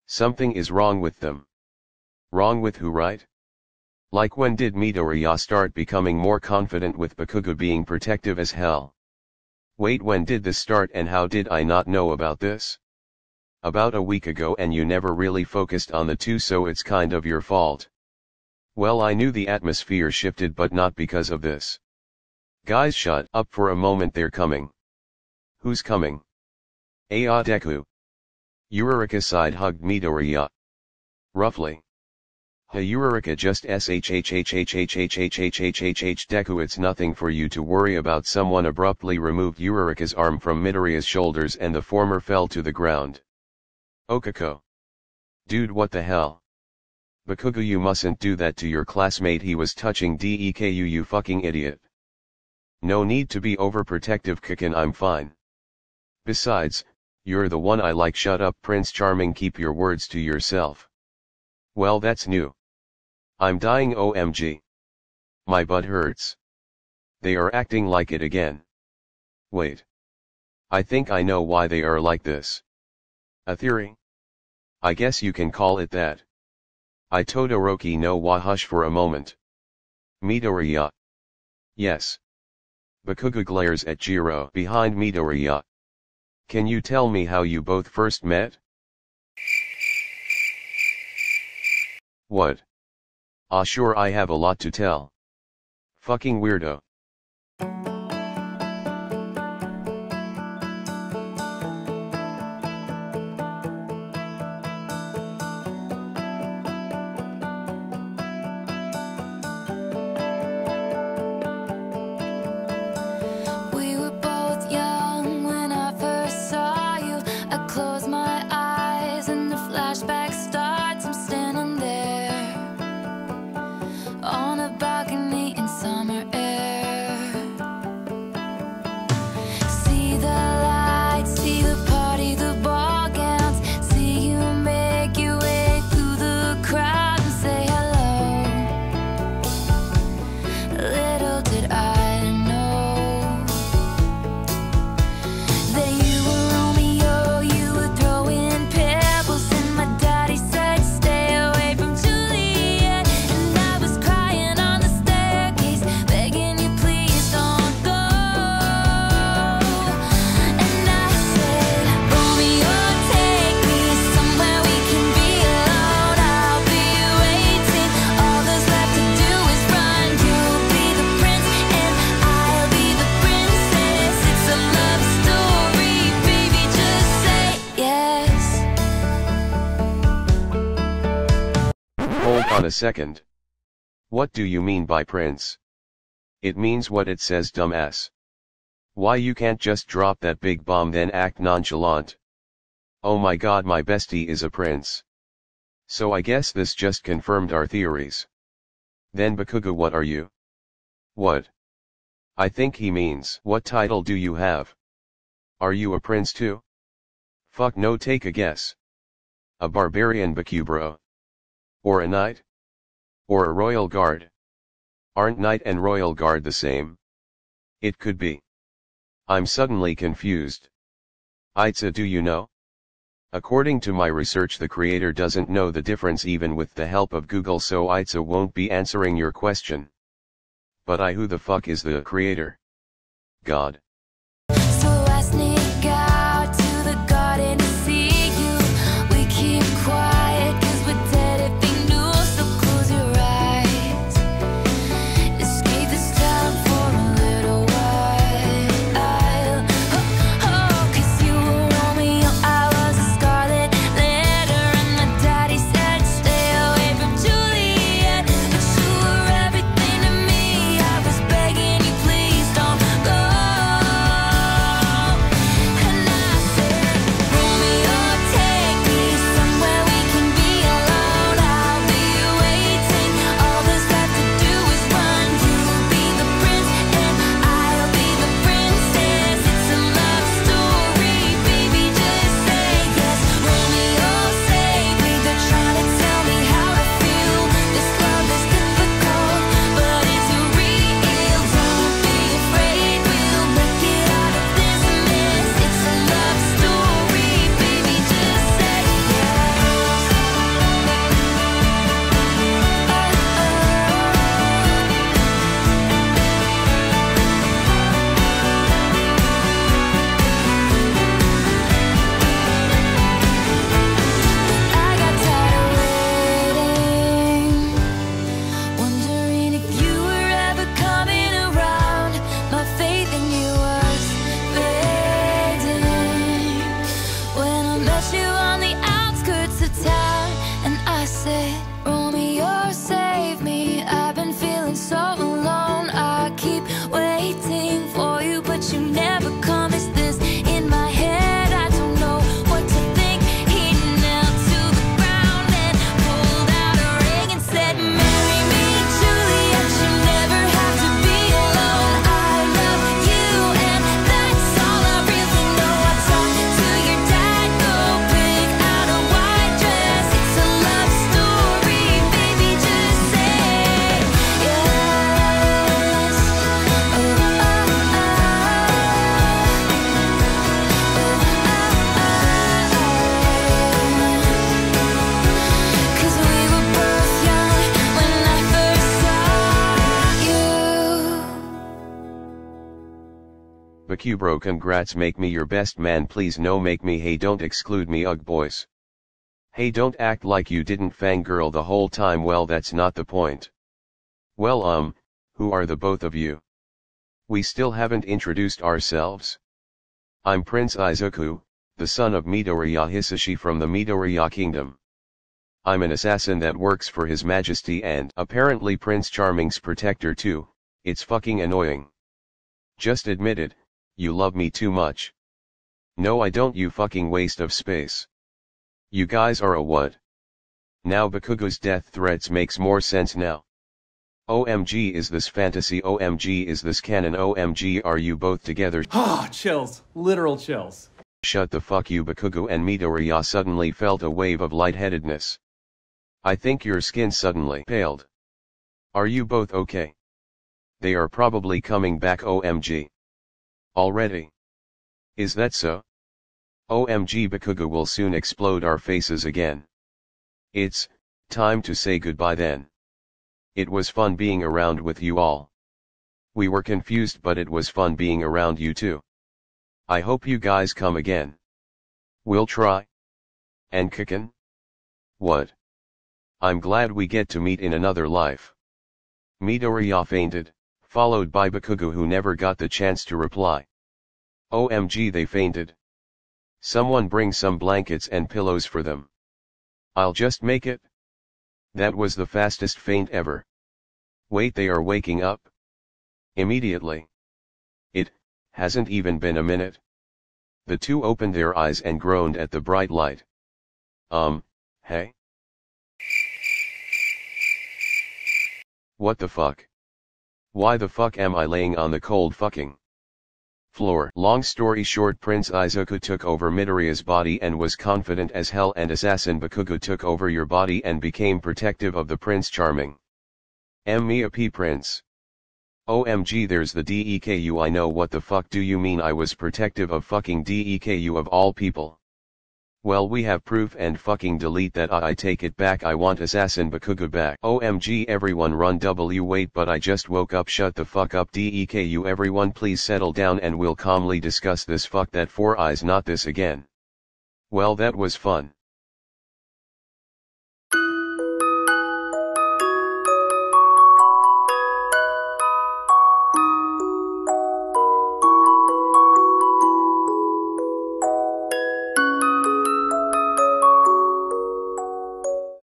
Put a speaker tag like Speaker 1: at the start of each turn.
Speaker 1: Something is wrong with them. Wrong with who, right? Like, when did Midoriya start becoming more confident with Bakugou being protective as hell? Wait, when did this start and how did I not know about this? About a week ago, and you never really focused on the two, so it's kind of your fault. Well, I knew the atmosphere shifted, but not because of this. Guys, shut up for a moment, they're coming. Who's coming? BkdK. Uraraka side-hugged Midoriya. Roughly. Uraraka just Deku, it's nothing for you to worry about. Someone abruptly removed Uraraka's arm from Midoriya's shoulders and the former fell to the ground. Okako. Dude, what the hell? Bakugou, you mustn't do that to your classmate, he was touching Deku, you fucking idiot. No need to be overprotective, Kaken, I'm fine. Besides, you're the one I like. Shut up, Prince Charming, keep your words to yourself. Well, that's new. I'm dying, OMG. My butt hurts. They are acting like it again. Wait. I think I know why they are like this. A theory? I guess you can call it that. I Todoroki no wa, hush for a moment. Midoriya. Yes. Bakugou glares at Jiro behind Midoriya. Can you tell me how you both first met? What? Ah, sure, I have a lot to tell. Fucking weirdo. On a second. What do you mean by prince? It means what it says, dumbass. Why, you can't just drop that big bomb then act nonchalant. Oh my god, my bestie is a prince. So I guess this just confirmed our theories. Then Bakugou, what are you? What? I think he means, what title do you have? Are you a prince too? Fuck no, take a guess. A barbarian, Bakugou bro. Or a knight? Or a royal guard? Aren't knight and royal guard the same? It could be. I'm suddenly confused. Itza, do you know? According to my research, the creator doesn't know the difference even with the help of Google, so Itza won't be answering your question. But who the fuck is the creator? God.
Speaker 2: So I sneak out to the garden to see you. We keep quiet 'cause we're dead if we knew. So close your eyes. Escape this town for a little while. Oh, 'cause you were Romeo, I was a scarlet letter, and my daddy said stay away from Juliet. But you were everything to me. I was begging you, please don't go. met you on the outskirts of town, and I said, Romeo, save me. I've been feeling so alone. I keep waiting for you, but you never come. Is this in my head? I don't know what to think. He knelt to the ground and pulled out a ring and said, marry me, Juliet. You never have to be alone. I love you, and that's all I really know. I talked to your dad, go pick out a white dress. It's a love story, baby, just say yes. Oh, oh, oh. 'Cause we were both young when I first saw you.
Speaker 1: Bakubro, congrats, make me your best man please, no make me, hey don't exclude me, ugh boys. Hey, don't act like you didn't fangirl the whole time, well that's not the point. Well who are the both of you? We still haven't introduced ourselves. I'm Prince Izuku, the son of Midoriya Hisashi from the Midoriya Kingdom. I'm an assassin that works for His Majesty and apparently Prince Charming's protector too. It's fucking annoying. Just admit it, you love me too much. No I don't, you fucking waste of space. You guys are a what? Now Bakugo's death threats makes more sense now. OMG, is this fantasy? OMG, is this canon? OMG, are you both together?
Speaker 3: Ah, chills. Literal chills.
Speaker 1: Shut the fuck you. Bakugou and Midoriya suddenly felt a wave of lightheadedness. I think your skin suddenly paled. Are you both okay? They are probably coming back. OMG. Already? Is that so? OMG, Bakugou will soon explode our faces again. It's time to say goodbye then. It was fun being around with you all. We were confused, but it was fun being around you too. I hope you guys come again. We'll try. And kickin'? What? I'm glad we get to meet in another life. Midoriya fainted, followed by Bakugou, who never got the chance to reply. OMG, they fainted. Someone bring some blankets and pillows for them. I'll just make it. That was the fastest faint ever. Wait, they are waking up? Immediately. It hasn't even been a minute. The two opened their eyes and groaned at the bright light. Hey? What the fuck? Why the fuck am I laying on the cold fucking floor? Long story short, Prince Izuku took over Midoriya's body and was confident as hell, and Assassin Bakugou took over your body and became protective of the Prince Charming. P Prince. OMG, there's the DEKU. I know, what the fuck do you mean I was protective of fucking DEKU of all people? Well, we have proof, and fucking delete that. I take it back. I want Assassin Bakugou back. OMG, everyone run. Wait, but I just woke up. Shut the fuck up. DEKU, everyone please settle down and we'll calmly discuss this. Fuck that, Four Eyes, not this again. Well, that was fun.